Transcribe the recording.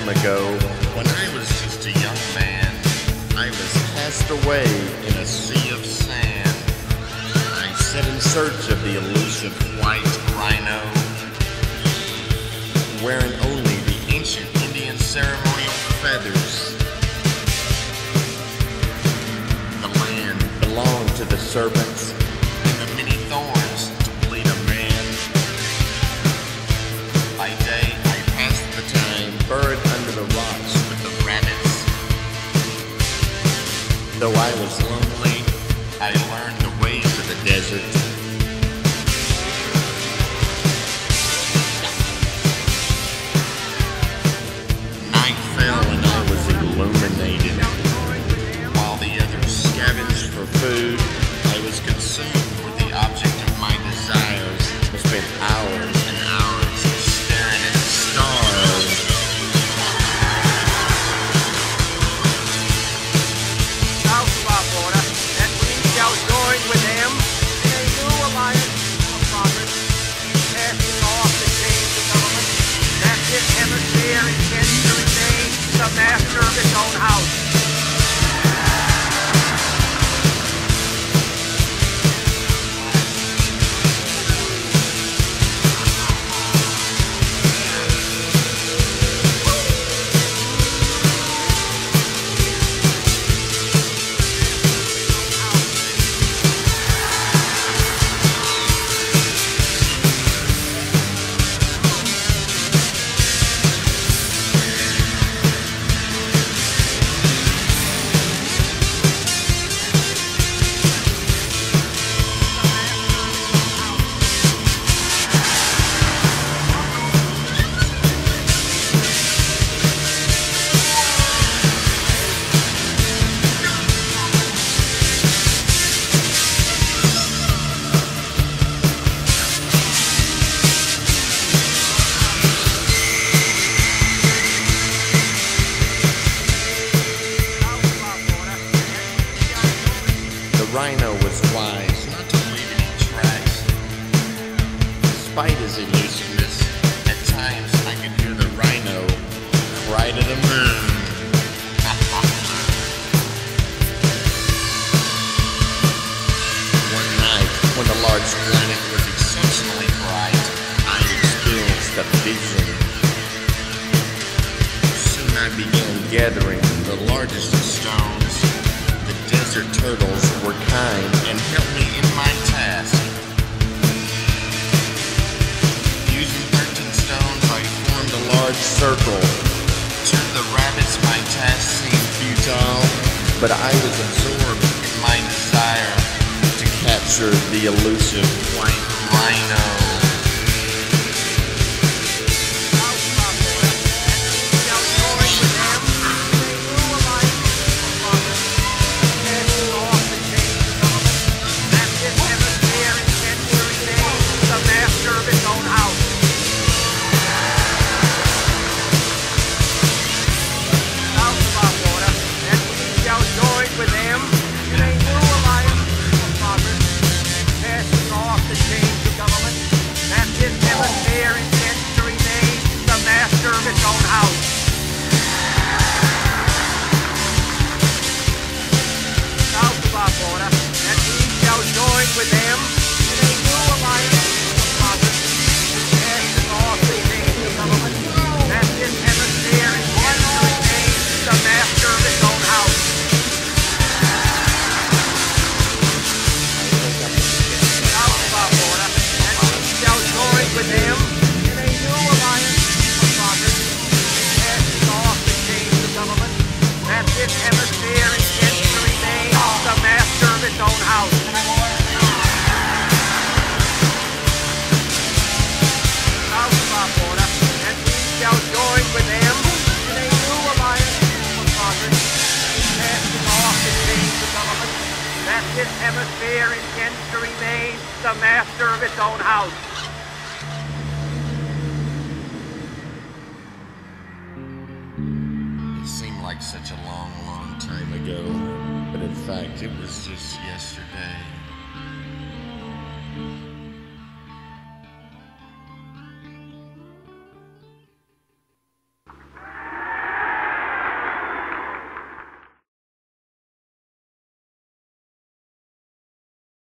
time ago, when I was just a young man, I was cast away in a sea of sand. I set in search of the elusive white rhino, wearing only the ancient Indian ceremonial feathers. The land belonged to the serpents and the many thorns to bleed a man. By day I passed the time buried under the rocks with the rabbits. Though I was lonely, I learned the ways of the desert. Night fell and I was illuminated. While the others scavenged for food, I was consumed with the object of my desires. I spent hours and hours staring at the stars. South of our border, that we shall join with them in a new alliance of progress, casting off the chains of government, that this hemisphere intends to remain the master of its own house. Rhino was wise not to leave any tracks. Despite his elusiveness, at times I could hear the rhino cry to the moon. One night, when the large planet was exceptionally bright, I experienced a vision. Soon I began gathering the largest of stones. Desert turtles were kind and helped me in my task. Using 13 stones, I formed a large circle. To the rabbits, my task seemed futile, but I was absorbed in my desire to capture the elusive white rhino. With them in a new alliance of progress, casting off the chains of government, that this hemisphere intends to remain the master of its own house. South of our border, and we shall join with them in a new alliance of progress, casting off the chains of government, that this hemisphere intends to remain the master of its own house. With them in a new alliance of progress, casting off the chains of government, that this hemisphere intends to remain the master of its own house. It seemed like such a long, long time ago, but in fact it was just yesterday.